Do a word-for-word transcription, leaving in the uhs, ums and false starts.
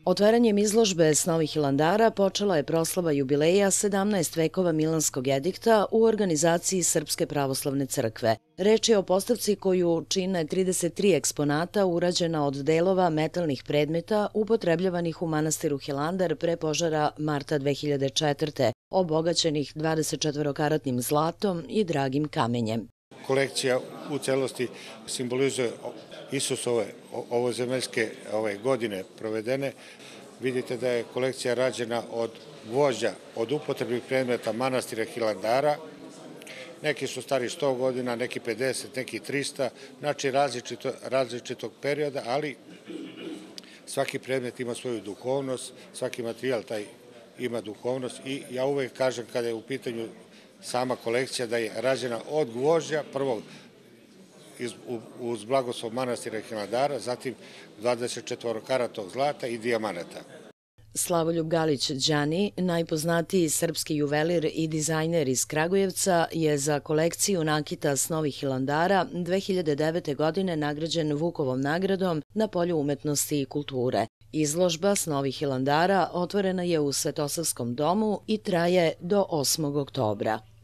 Otvaranjem izložbe S Novih Hilandara počela je proslava jubileja sedamnaest vekova Milanskog edikta u organizaciji Srpske pravoslavne crkve. Reč je o postavci koju čine trideset tri eksponata urađena od delova metalnih predmeta upotrebljavanih u manastiru Hilandar pre požara marta dve hiljade četvrte. obogaćenih dvadesetčetverokaratnim zlatom i dragim kamenjem. Kolekcija u celosti simbolizuje Isusove ovozemeljske ove godine provedene. Vidite da je kolekcija rađena od gvožđa, od upotrebnih predmeta manastira Hilandara. Neki su stari sto godina, neki pedeset, neki trista, znači različito, različitog perioda, ali svaki predmet ima svoju duhovnost, svaki materijal taj ima duhovnost i ja uvek kažem kada je u pitanju sama kolekcija da je rađena od gvožđa, prvo uz blagoslov manastira Hilandara, zatim dvadesetčetverokaratnog zlata i dijamanata. Slavoljub Galić Đani, najpoznatiji srpski juvelir i dizajner iz Kragujevca, je za kolekciju nakita S Novih Hilandara dve hiljade devete. godine nagrađen Vukovom nagradom na polju umetnosti i kulture. Izložba S Novih Hilandara otvorena je u Svetosavskom domu i traje do osmog oktobra.